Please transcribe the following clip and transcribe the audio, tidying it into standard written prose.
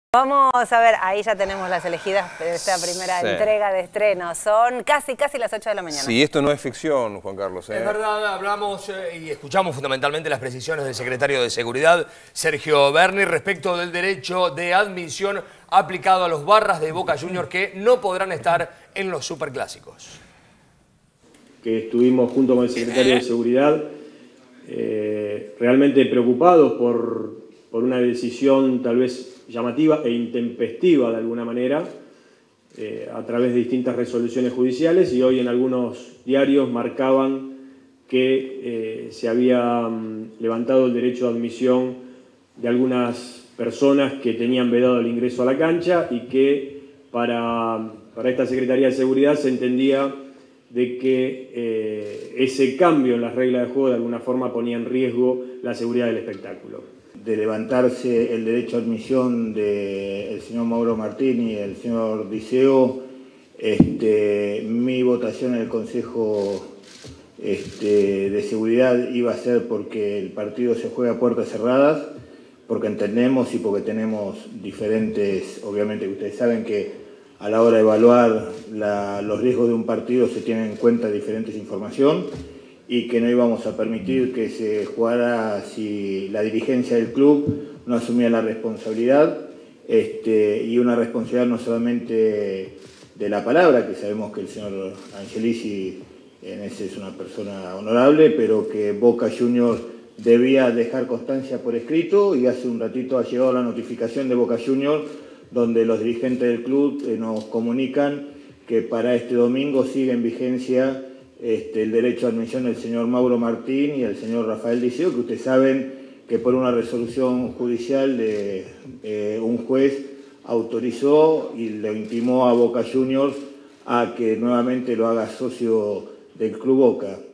Vamos a ver, ahí ya tenemos las elegidas de esta primera entrega de estreno. Son casi las 8 de la mañana. Sí, esto no es ficción, Juan Carlos. Es verdad, hablamos y escuchamos fundamentalmente las precisiones del secretario de Seguridad, Sergio Berni, respecto del derecho de admisión aplicado a los barras de Boca Juniors que no podrán estar en los superclásicos. Que estuvimos junto con el secretario de Seguridad realmente preocupados por una decisión tal vez llamativa e intempestiva de alguna manera a través de distintas resoluciones judiciales, y hoy en algunos diarios marcaban que se había levantado el derecho de admisión de algunas personas que tenían vedado el ingreso a la cancha y que para esta Secretaría de Seguridad se entendía de que ese cambio en las reglas de juego de alguna forma ponía en riesgo la seguridad del espectáculo. De levantarse el derecho a admisión del señor Mauro Martín y el señor Diceo, mi votación en el Consejo de Seguridad iba a ser porque el partido se juega a puertas cerradas, porque entendemos y porque tenemos diferentes, obviamente ustedes saben que a la hora de evaluar los riesgos de un partido se tienen en cuenta diferentes información, y que no íbamos a permitir que se jugara si la dirigencia del club no asumía la responsabilidad, y una responsabilidad no solamente de la palabra, que sabemos que el señor Angelici en ese es una persona honorable, pero que Boca Juniors debía dejar constancia por escrito, y hace un ratito ha llegado la notificación de Boca Juniors donde los dirigentes del club nos comunican que para este domingo sigue en vigencia el derecho a admisión del señor Mauro Martín y el señor Rafael Diceo, que ustedes saben que por una resolución judicial de un juez autorizó y le intimó a Boca Juniors a que nuevamente lo haga socio del Club Boca.